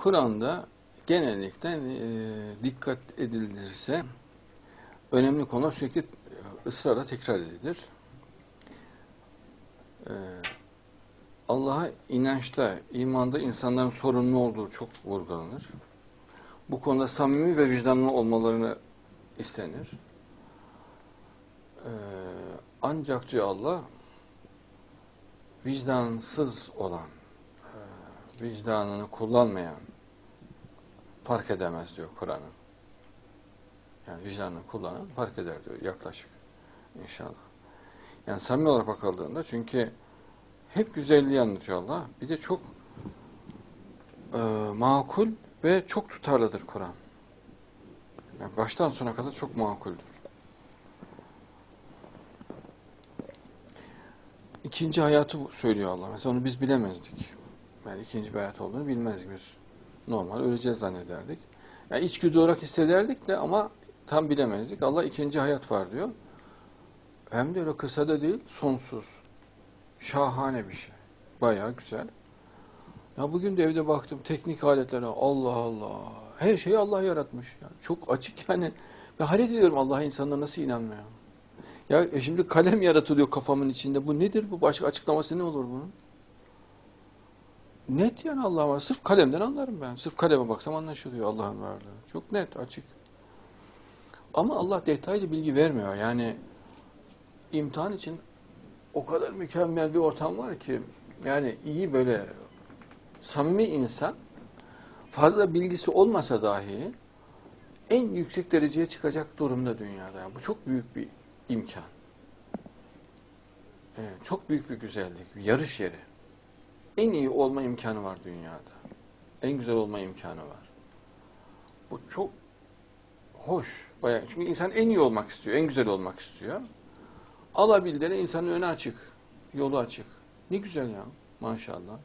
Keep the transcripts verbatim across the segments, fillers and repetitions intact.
Kur'an'da genellikle e, dikkat edilirse önemli konular sürekli ısrarla tekrar edilir. E, Allah'a inançta, imanda insanların sorunlu olduğu çok vurgulanır. Bu konuda samimi ve vicdanlı olmalarını istenir. E, ancak diyor Allah, vicdansız olan, e, vicdanını kullanmayan fark edemez diyor Kur'an'ın. Yani vicdanını kullanan fark eder diyor yaklaşık inşallah. Yani samimi olarak bakıldığında, çünkü hep güzelliği anlatıyor Allah. Bir de çok e, makul ve çok tutarlıdır Kur'an. Yani baştan sona kadar çok makuldür. İkinci hayatı söylüyor Allah. Mesela onu biz bilemezdik. Yani ikinci bir hayat olduğunu bilmezdik biz. Normal öleceğiz zannederdik. Yani içgüdü olarak hissederdik de ama tam bilemezdik. Allah ikinci hayat var diyor. Hem de öyle kısa da değil, sonsuz. Şahane bir şey. Bayağı güzel. Ya bugün de evde baktım teknik aletlere, Allah Allah. Her şeyi Allah yaratmış. Yani çok açık yani. Ben hayret ediyorum, Allah'a insanlar nasıl inanmıyor. Ya e şimdi kalem yaratılıyor kafamın içinde. Bu nedir? Bu başka açıklaması ne olur bunun? Net yani Allah var. Sırf kalemden anlarım ben. Sırf kaleme baksam anlaşılıyor Allah'ın varlığı. Çok net, açık. Ama Allah detaylı bilgi vermiyor. Yani imtihan için o kadar mükemmel bir ortam var ki, yani iyi böyle samimi insan fazla bilgisi olmasa dahi en yüksek dereceye çıkacak durumda dünyada. Yani bu çok büyük bir imkan. Evet, çok büyük bir güzellik, bir yarış yeri. En iyi olma imkanı var dünyada. En güzel olma imkanı var. Bu çok hoş. Bayağı, çünkü insan en iyi olmak istiyor, en güzel olmak istiyor. Alabildiğine insanın önü açık, yolu açık. Ne güzel ya, maşallah.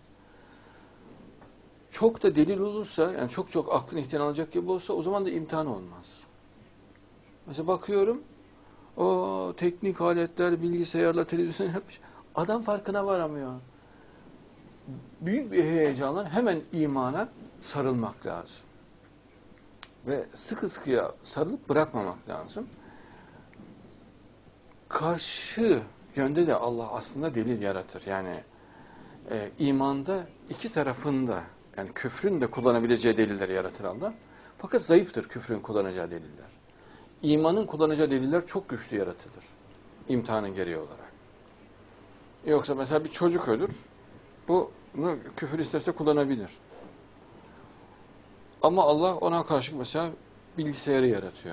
Çok da delil olursa, yani çok çok aklın ihtiyan alacak gibi olsa, o zaman da imtihan olmaz. Mesela bakıyorum, o teknik aletler, bilgisayarlar, televizyon yapmış. Adam farkına varamıyor. Büyük bir heyecanla hemen imana sarılmak lazım. Ve sıkı sıkıya sarılıp bırakmamak lazım. Karşı yönde de Allah aslında delil yaratır. Yani e, imanda iki tarafında, yani küfrün de kullanabileceği deliller yaratır Allah. Fakat zayıftır küfrün kullanacağı deliller. İmanın kullanacağı deliller çok güçlü yaratılır. İmtihanın gereği olarak. Yoksa mesela bir çocuk ölür. Bu bunu küfür isterse kullanabilir. Ama Allah ona karşı mesela bilgisayarı yaratıyor.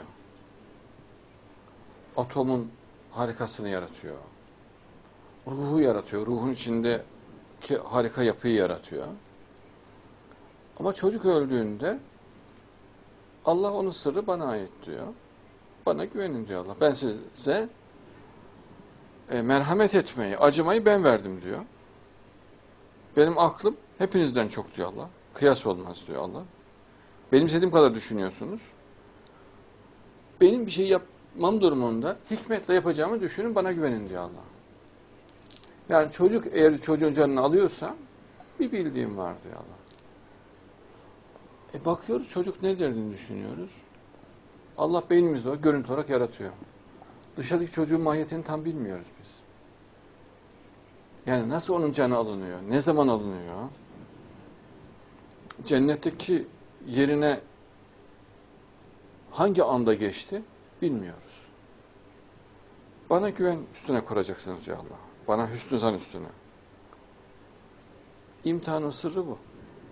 Atomun harikasını yaratıyor. Ruhu yaratıyor. Ruhun içindeki harika yapıyı yaratıyor. Ama çocuk öldüğünde Allah onun sırrı bana ait diyor. Bana güvenin diyor Allah. Ben size e, merhamet etmeyi, acımayı ben verdim diyor. Benim aklım hepinizden çok diyor Allah. Kıyas olmaz diyor Allah. Benim istediğim kadar düşünüyorsunuz. Benim bir şey yapmam durumunda hikmetle yapacağımı düşünün, bana güvenin diyor Allah. Yani çocuk eğer çocuğun canını alıyorsa bir bildiğim var diyor Allah. E bakıyoruz çocuk ne derdini düşünüyoruz. Allah beynimizde o görüntü olarak yaratıyor. Dışarıdaki çocuğun mahiyetini tam bilmiyoruz biz. Yani nasıl onun canı alınıyor, ne zaman alınıyor, cennetteki yerine hangi anda geçti bilmiyoruz. Bana güven üstüne kuracaksınız diyor Allah. Bana hüsnü zan üstüne. İmtihanın sırrı bu.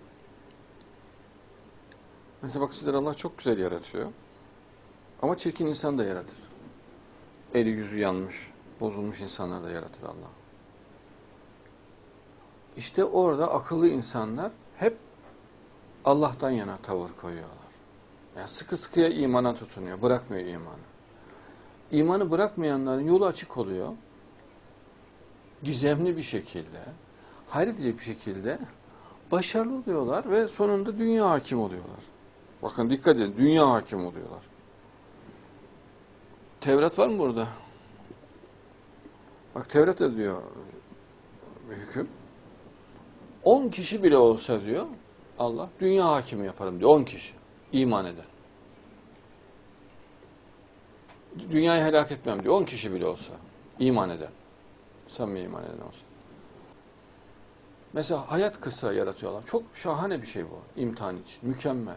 Mesela bak sizler Allah çok güzel yaratıyor. Ama çirkin insan da yaratır. Eli yüzü yanmış, bozulmuş insanlar da yaratır Allah. İşte orada akıllı insanlar hep Allah'tan yana tavır koyuyorlar. Yani sıkı sıkıya imana tutunuyor, bırakmıyor imanı. İmanı bırakmayanların yolu açık oluyor. Gizemli bir şekilde, hayret edecek bir şekilde başarılı oluyorlar ve sonunda dünya hakim oluyorlar. Bakın dikkat edin, dünya hakim oluyorlar. Tevrat var mı burada? Bak Tevrat diyor bir hüküm. On kişi bile olsa diyor, Allah dünya hakimi yaparım diyor. On kişi iman eden. Dünyayı helak etmem diyor. On kişi bile olsa iman eden. Samimi iman eden olsa. Mesela hayat kısa yaratıyorlar. Çok şahane bir şey bu imtihan için. Mükemmel.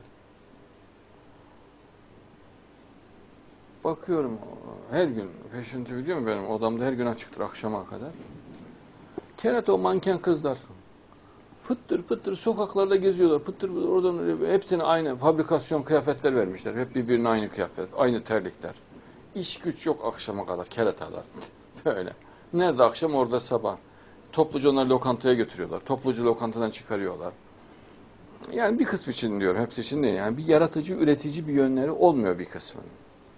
Bakıyorum her gün Fashion T V diyor mu benim odamda her gün açıktır akşama kadar. Kerata o manken kızlar. Fıttır fıttır sokaklarda geziyorlar. Fıttır fıttır oradan hepsine aynı fabrikasyon kıyafetler vermişler. Hep birbirine aynı kıyafet, aynı terlikler. İş güç yok akşama kadar keratalar. Böyle. Nerede akşam orada sabah. Topluca onları lokantaya götürüyorlar. Topluca lokantadan çıkarıyorlar. Yani bir kısmı için diyorum. Hepsi için değil. Yani bir yaratıcı, üretici bir yönleri olmuyor bir kısmının.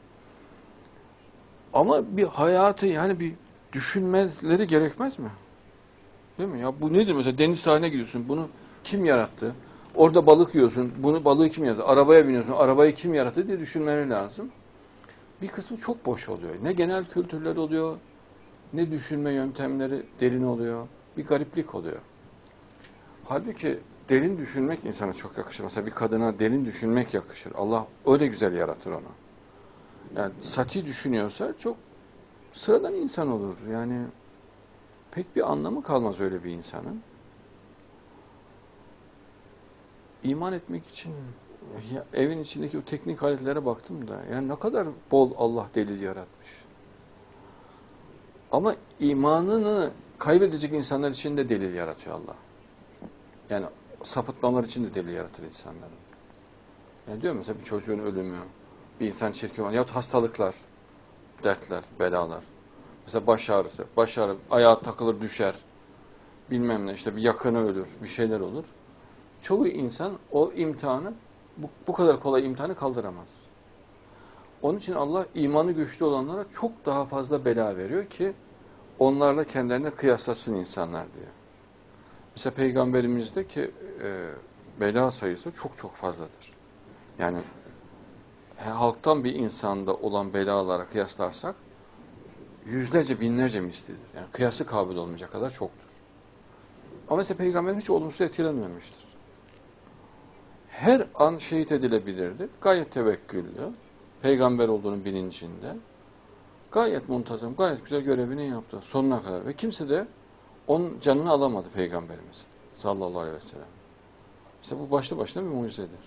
Ama bir hayatı yani bir düşünmeleri gerekmez mi? Değil mi? Ya bu nedir mesela deniz sahiline gidiyorsun. Bunu kim yarattı? Orada balık yiyorsun. Bunu balığı kim yarattı? Arabaya biniyorsun. Arabayı kim yarattı diye düşünmeleri lazım. Bir kısmı çok boş oluyor. Ne genel kültürler oluyor, ne düşünme yöntemleri derin oluyor. Bir gariplik oluyor. Halbuki derin düşünmek insana çok yakışır. Mesela bir kadına derin düşünmek yakışır. Allah öyle güzel yaratır onu. Yani sati düşünüyorsa çok sıradan insan olur. Yani pek bir anlamı kalmaz öyle bir insanın. İman etmek için ya evin içindeki o teknik aletlere baktım da yani ne kadar bol Allah delil yaratmış. Ama imanını kaybedecek insanlar için de delil yaratıyor Allah. Yani sapıtmalar için de delil yaratır insanların. Yani diyor mesela bir çocuğun ölümü, bir insan çirkin olan yahut hastalıklar, dertler, belalar. Mesela baş ağrısı, baş ağrı, ayağa takılır düşer, bilmem ne işte bir yakını ölür, bir şeyler olur. Çoğu insan o imtihanı, bu, bu kadar kolay imtihanı kaldıramaz. Onun için Allah imanı güçlü olanlara çok daha fazla bela veriyor ki onlarla kendilerine kıyaslasın insanlar diye. Mesela Peygamberimizde e, bela sayısı çok çok fazladır. Yani halktan bir insanda olan belalara kıyaslarsak yüzlerce binlerce mislidir. Yani kıyası kabil olmayacak kadar çoktur. Ama mesela Peygamber hiç olumsuz etkilenmemiştir. Her an şehit edilebilirdi. Gayet tevekküllü. Peygamber olduğunun bilincinde. Gayet muntazam, gayet güzel görevini yaptı. Sonuna kadar. Ve kimse de onun canını alamadı Peygamberimiz. Sallallahu aleyhi ve sellem. İşte bu başlı başına bir mucizedir.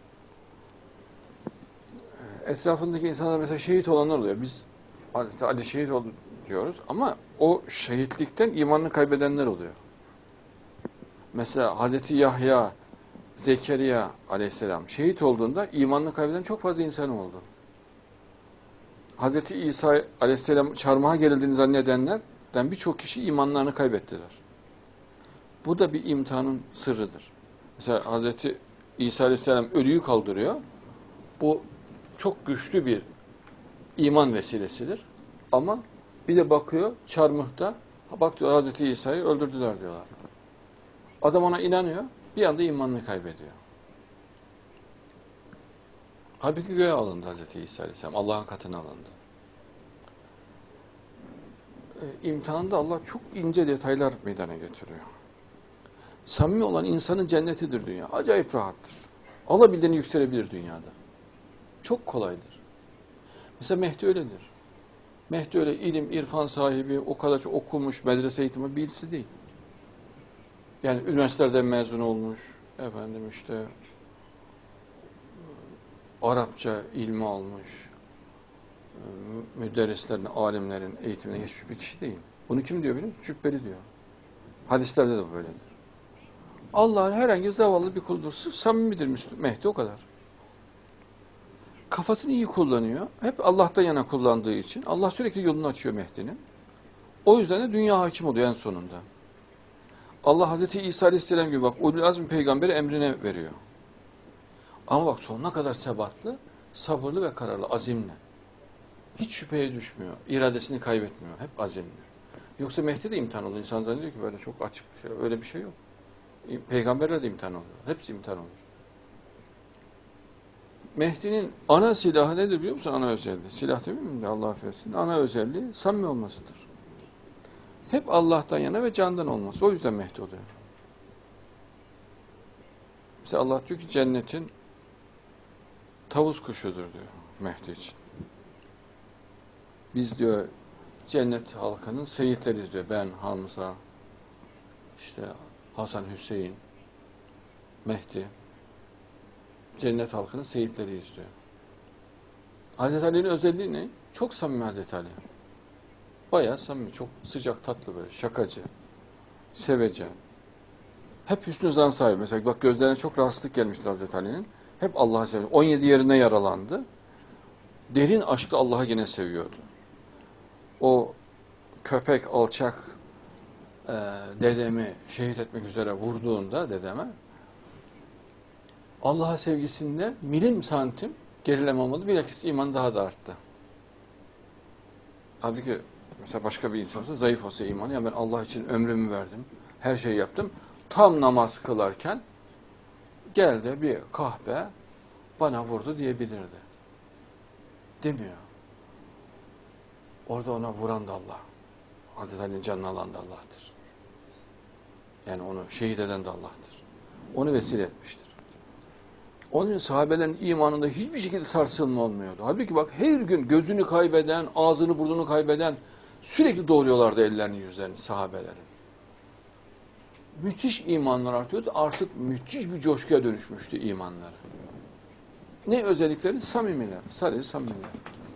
Etrafındaki insanlar mesela şehit olanlar oluyor. Biz Ali şehit oldu diyoruz ama o şehitlikten imanını kaybedenler oluyor. Mesela Hazreti Yahya, Zekeriya aleyhisselam şehit olduğunda imanını kaybeden çok fazla insan oldu. Hazreti İsa aleyhisselam çarmıha gerildiğini zannedenlerden birçok kişi imanlarını kaybettiler. Bu da bir imtihanın sırrıdır. Mesela Hazreti İsa aleyhisselam ölüyü kaldırıyor. Bu çok güçlü bir iman vesilesidir. Ama bir de bakıyor çarmıhta, bak diyor Hazreti İsa'yı öldürdüler diyorlar. Adam ona inanıyor, bir anda imanını kaybediyor. Halbuki göğe alındı Hazreti İsa aleyhisselam, Allah'ın katına alındı. Ee, imtihanda Allah çok ince detaylar meydana getiriyor. Samimi olan insanın cennetidir dünya. Acayip rahattır. Alabildiğini yükselebilir dünyada. Çok kolaydır. Mesela Mehdi öyledir. Mehdi öyle ilim, irfan sahibi, o kadar çok okumuş, medrese eğitimi birisi değil. Yani üniversitelerden mezun olmuş, efendim işte Arapça ilmi almış, müderrislerin, alimlerin eğitimine geçmiş bir kişi değil. Bunu kim diyor biliyor musun? Cübbeli diyor. Hadislerde de böyledir. Allah'ın herhangi zavallı bir kuludur. Sırf samimidir Mehdi o kadar. Kafasını iyi kullanıyor. Hep Allah'tan yana kullandığı için Allah sürekli yolunu açıyor Mehdi'nin. O yüzden de dünya hakim oluyor en sonunda. Allah Hazreti İsa Aleyhisselam gibi bak Ulul Azm peygamberi emrine veriyor. Ama bak sonuna kadar sebatlı, sabırlı ve kararlı, azimli. Hiç şüpheye düşmüyor. İradesini kaybetmiyor. Hep azimli. Yoksa Mehdi de imtihan oluyor. İnsan zannediyor ki böyle çok açık bir şey. Öyle bir şey yok. Peygamberler de imtihan oluyor. Hepsi imtihan olur. Mehdi'nin ana silahı nedir biliyor musun? Ana özelliği. Silah demeyeyim mi de Allah affetsin. Ana özelliği samimi olmasıdır. Hep Allah'tan yana ve candan olması. O yüzden Mehdi oluyor. Mesela Allah diyor ki cennetin tavus kuşudur diyor Mehdi için. Biz diyor cennet halkının seyitleriz diyor. Ben, Hamza, işte Hasan, Hüseyin, Mehdi. Cennet halkının seyitleriyiz diyor. Hazreti Ali'nin özelliği ne? Çok samimi Hazreti Ali. Bayağı samimi, çok sıcak, tatlı böyle, şakacı, sevecen. Hep hüsnü zan sahibi. Mesela bak gözlerine çok rahatsızlık gelmiştir Hazreti Ali'nin. Hep Allah'ı seviyor. on yedi yerine yaralandı. Derin aşkla Allah'ı yine seviyordu. O köpek, alçak e, dedemi şehit etmek üzere vurduğunda dedeme Allah'a sevgisinde milim santim gerileme olmadı. Bilakis iman daha da arttı. Halbuki mesela başka bir insan olsa, zayıf olsa imanı, ya ben Allah için ömrümü verdim, her şeyi yaptım. Tam namaz kılarken geldi bir kahpe bana vurdu diyebilirdi. Demiyor. Orada ona vuran da Allah. Hazreti Ali'nin canını alan da Allah'tır. Yani onu şehit eden de Allah'tır. Onu vesile etmiştir. Onun için sahabelerin imanında hiçbir şekilde sarsılma olmuyordu. Halbuki bak her gün gözünü kaybeden, ağzını burnunu kaybeden sürekli doğuruyorlardı ellerini yüzlerini sahabelerin. Müthiş imanlar artıyordu. Artık müthiş bir coşkuya dönüşmüştü imanları. Ne özellikleri? Samimiler. Sadece samimiler.